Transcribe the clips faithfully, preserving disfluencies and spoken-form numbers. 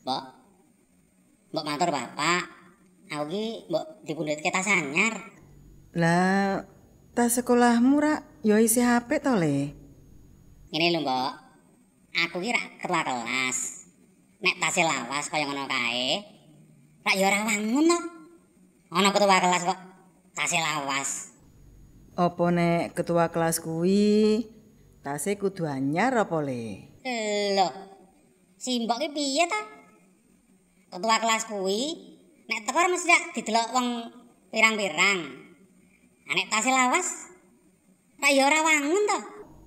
Mbok. Mbok matur Bapak. Aku ki mbok dipundhutke tas anyar. Lah, tas sekolahmu rak yo isih apik to, Le? Ngene lho, Mbok. Aku ki rak ketua kelas. Nek tase lawas kaya ngono kae, rak yo ora wangun to. Ana ketua kelas kok tase lawas. Apa nek ketua kelas kuwi tase kudu anyar apa, Le? Lho. Si Mbok ki piye ta? Ketua kelas kuwi nek teko mesti rak didelok wong pirang-pirang. Ah, nek tase lawas rak yo ora wangun to.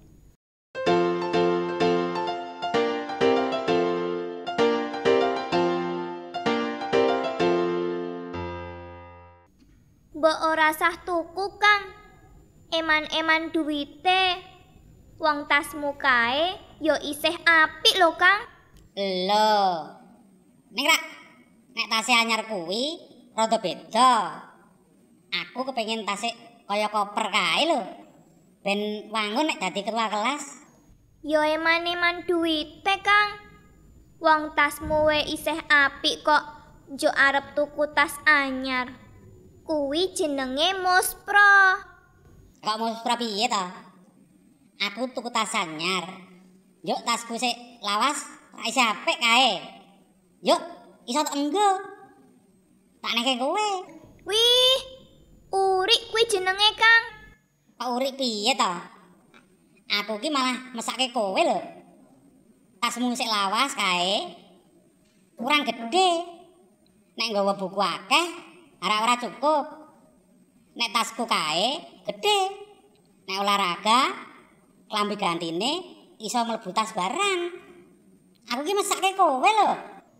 Mbok ora sah tuku, Kang. Eman-eman duwite. Wong tasmu kae yo isih apik lho, Kang. Lho. Ning rak nek tase anyar kuwi rada beda. Aku kepengin tase kaya koper kae lho. Ben wangun nek dadi ketua kelas. Yo eman-eman duwite, Kang. Wong tasmu we isih apik kok njuk arep tuku tas anyar. Kuwi jenenge Muspro. Kok muspro piye to? Aku tuku tas anyar. Yuk tasku sik lawas, tak isih apik kae. Yuk, iso tak enggo. Tak neke kowe. Wih, Urik kuwi jenenge, Kang. Kok urik piye to? Aku ki malah mesake kowe lho. Tasmu sik lawas kae. Kurang gedhe. Nek nggawa buku akeh, ora ora cukup. Nek tasku kae gedhe. Nek olahraga, klambi gantine iso mlebu tas barang. Aku ki mesake kowe lho.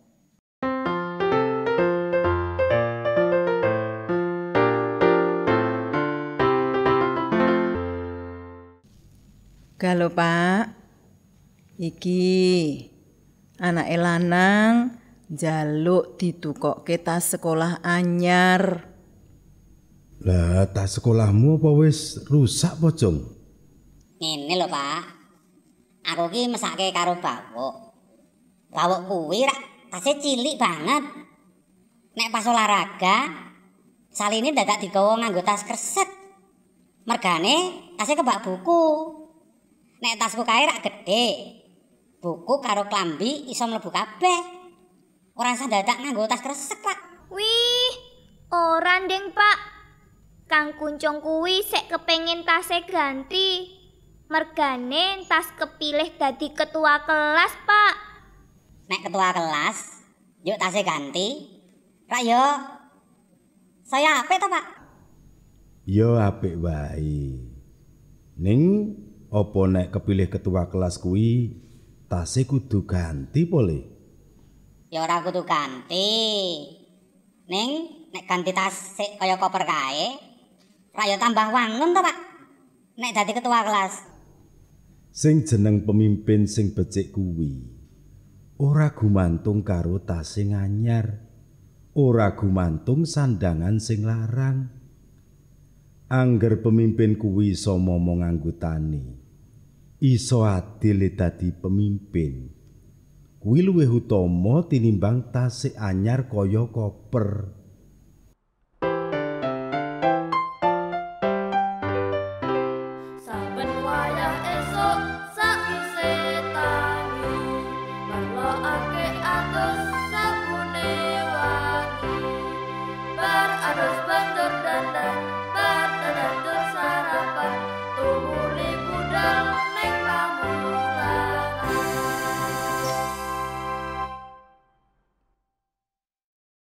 Galo, Pak. Iki anake lanang njaluk ditukokke tas sekolah anyar. Lah, tas sekolahmu apa wis rusak po, Jong? Ngene lho, Pak. Aku ki mesake karo bawuk. Bawuk kuwi rak tase cilik banget. Nek pas olahraga, saline dadak digawa nganggo tas kresek. Mergane tase kebak buku. Nek tasku kae rak gedhe. Buku karo klambi iso mlebu kabeh. Ora usah dadak nganggo tas kresek, Pak. Wih, ora ndeng, Pak. Kang Kuncung kuwi sik kepengin tase ganti. Mergane tas kepilih dadi ketua kelas, Pak. Nek ketua kelas, yuk tase ganti. Rak yo saya apik to, Pak? Yo apik wae. Ning apa nek kepilih ketua kelas kuwi tase kudu ganti po, Le? Ya ora kudu ganti. Ning nek ganti tas sik kaya koper kae, rak yo tambah wangun to, Pak. Nek dadi ketua kelas. Sing jeneng pemimpin sing becik kuwi ora gumantung karo tas sing anyar, ora gumantung sandangan sing larang. Angger pemimpin kuwi iso momong anggotane, iso adil dadi pemimpin, kuwi luwih utama tinimbang tas sing anyar kaya koper.